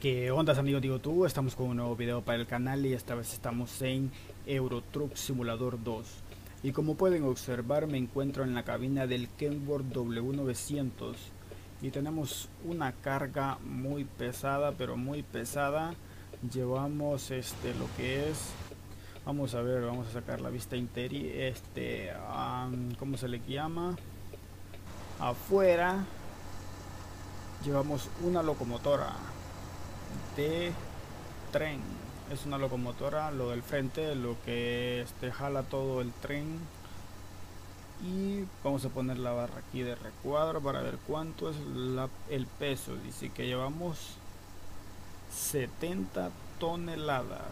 ¿Qué onda amigos? Digo tú, estamos con un nuevo video para el canal y esta vez estamos en Euro Truck Simulator 2. Y como pueden observar me encuentro en la cabina del Kenworth W900 y tenemos una carga muy pesada, pero muy pesada. Llevamos lo que es, vamos a ver, vamos a sacar la vista interior, ¿cómo se le llama? Afuera llevamos una locomotora de tren. Es una locomotora, lo del frente, lo que jala todo el tren. Y vamos a poner la barra aquí de recuadro para ver cuánto es el peso. Dice que llevamos 70 toneladas.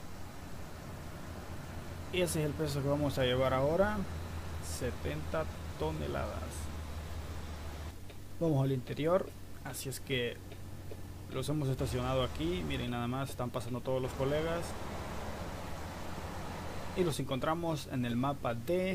Ese es el peso que vamos a llevar ahora, 70 toneladas. Vamos al interior, así es que los hemos estacionado aquí. Miren, nada más están pasando todos los colegas y los encontramos en el mapa de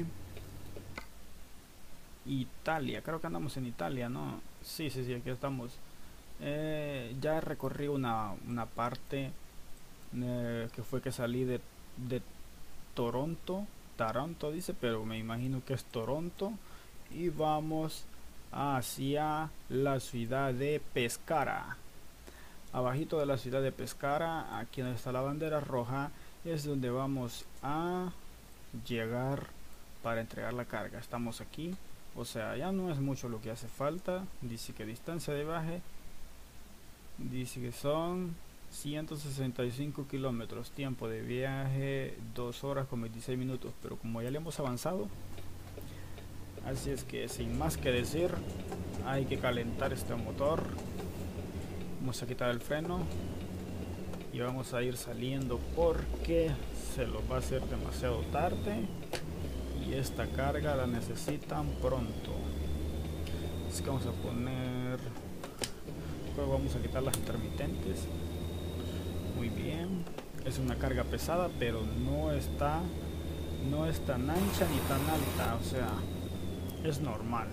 Italia. Creo que andamos en Italia, ¿no? Sí, aquí estamos. Ya recorrí una parte que fue que salí de Toronto dice, pero me imagino que es Toronto, y vamos hacia la ciudad de Pescara. Abajito de la ciudad de Pescara, aquí donde está la bandera roja, es donde vamos a llegar para entregar la carga. Estamos aquí, o sea, ya no es mucho lo que hace falta. Dice que distancia de viaje, dice que son 165 kilómetros, tiempo de viaje 2 horas con 26 minutos, pero como ya le hemos avanzado, así es que sin más que decir, hay que calentar este motor. Vamos a quitar el freno y vamos a ir saliendo porque se lo va a hacer demasiado tarde y esta carga la necesitan pronto. Así que vamos a poner, luego vamos a quitar las intermitentes. Muy bien, es una carga pesada, pero no es tan ancha ni tan alta, o sea, es normal.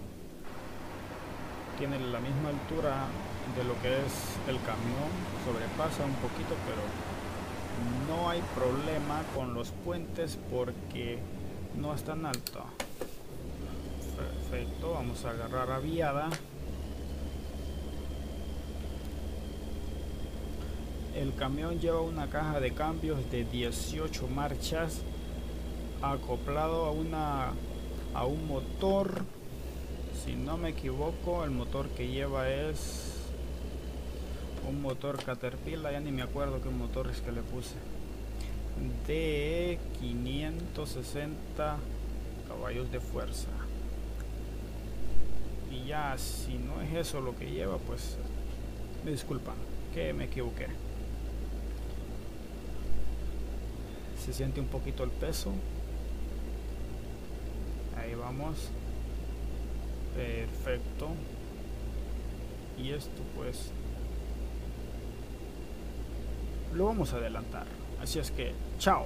Tiene la misma altura de lo que es el camión, sobrepasa un poquito, pero no hay problema con los puentes porque no es tan alto. Perfecto, vamos a agarrar a viada. El camión lleva una caja de cambios de 18 marchas acoplado a un motor. Si no me equivoco, el motor que lleva es un motor Caterpillar, ya ni me acuerdo qué motor es que le puse, de 560 caballos de fuerza. Y ya, si no es eso lo que lleva, pues me disculpan que me equivoqué. Se siente un poquito el peso. Ahí vamos. Perfecto. Y esto pues lo vamos a adelantar, así es que chao.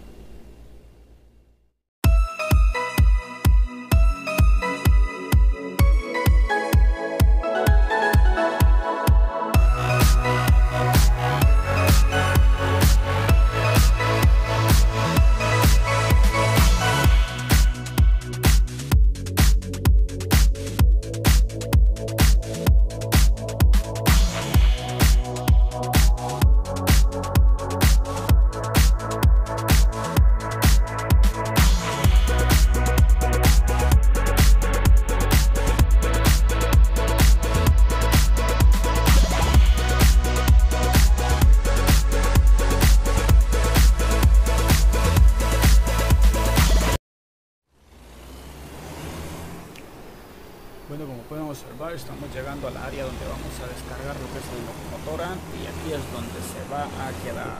Bueno, como pueden observar, estamos llegando al área donde vamos a descargar lo que es la locomotora y aquí es donde se va a quedar.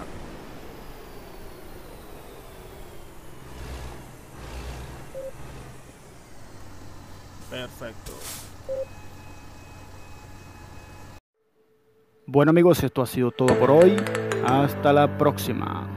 Perfecto. Bueno amigos, esto ha sido todo por hoy. Hasta la próxima.